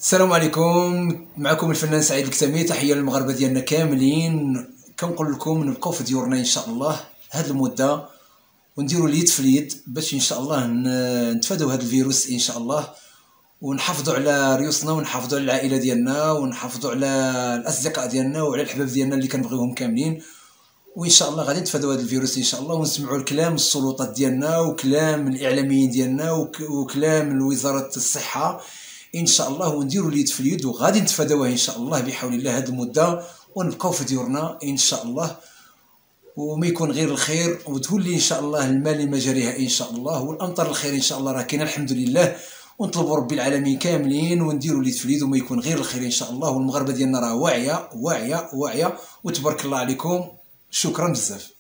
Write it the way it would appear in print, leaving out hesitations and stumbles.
السلام عليكم. معكم الفنان سعيد الكتامي. تحيه للمغاربه ديالنا كاملين. كنقول لكم نبقاو في ديورنا ان شاء الله هاد المده ونديروا اليد في اليد باش ان شاء الله نتفادوا هاد الفيروس ان شاء الله، ونحافظوا على ريوسنا ونحافظوا على العائله ديالنا ونحافظوا على الاصدقاء ديالنا وعلى الحباب ديالنا اللي كنبغيوهم كاملين. وان شاء الله غادي نتفادوا هذا الفيروس ان شاء الله، ونسمعوا الكلام السلطات ديالنا وكلام الاعلاميين ديالنا وكلام وزاره الصحه ان شاء الله، ونديروا اليد في اليد وغادي نتفاداوها ان شاء الله بحول الله هذه المده، ونبقاو في ديورنا ان شاء الله، وما يكون غير الخير، وتولي ان شاء الله الماء لمجاريها ان شاء الله، والامطار الخير ان شاء الله راه كاينه الحمد لله. ونطلبوا ربي العالمين كاملين ونديروا اليد في اليد وما يكون غير الخير ان شاء الله. والمغاربه ديالنا راه واعيه واعيه واعيه، وتبارك الله عليكم. شكرا بزاف.